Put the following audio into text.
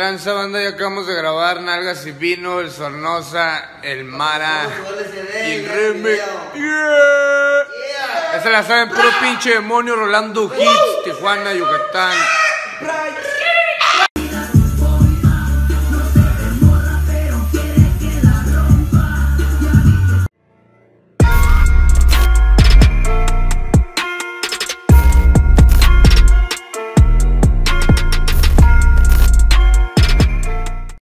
tranza, banda? Ya acabamos de grabar Nalgas y Vino, el Sornosa, el Mara y el Reme. Esa la saben, puro pinche demonio rolando hits, Tijuana, Yucatán.